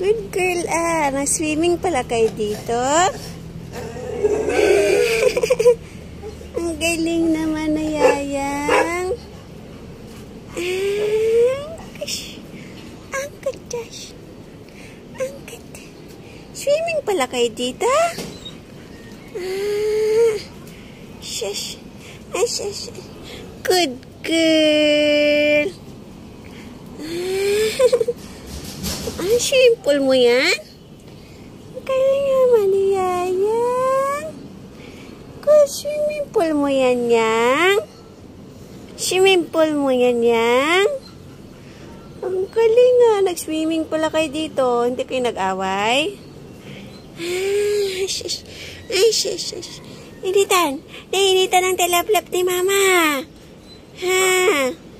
Good girl ah. Nag-swimming pala kayo dito. Ang galing naman na Yayang. Ang katash. Ang katash. Swimming pala kayo dito? Shush. Shush. Good girl. Ang simple mo yan? Kaya naman ni Yayang. Good swimming pool mo yan, Yang. Swimming pool mo yan, Yang. Ang galing nga. Nag-swimming pala kayo dito. Hindi kayo nag-away? Shush. Initan. Nainitan ang tilaplap ni Mama. Ha?